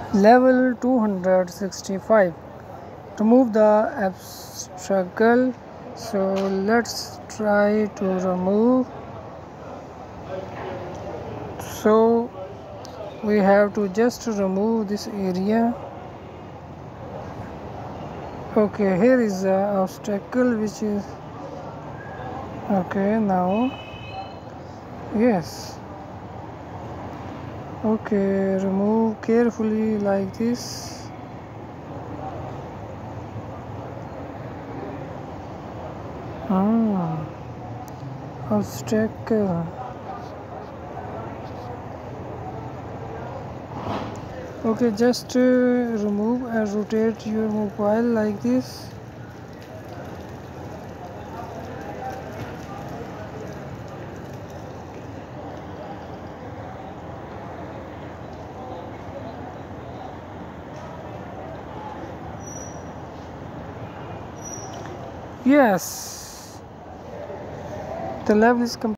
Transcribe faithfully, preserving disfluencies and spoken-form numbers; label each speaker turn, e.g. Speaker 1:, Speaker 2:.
Speaker 1: Level two hundred sixty-five. Remove the obstacle. So let's try to remove. So we have to just remove this area. Okay, here is the obstacle which is okay now. Yes. Okay, remove carefully like this. Hmm. Obstacle. Okay, just uh, remove and rotate your mobile like this. Yes, the level is complete.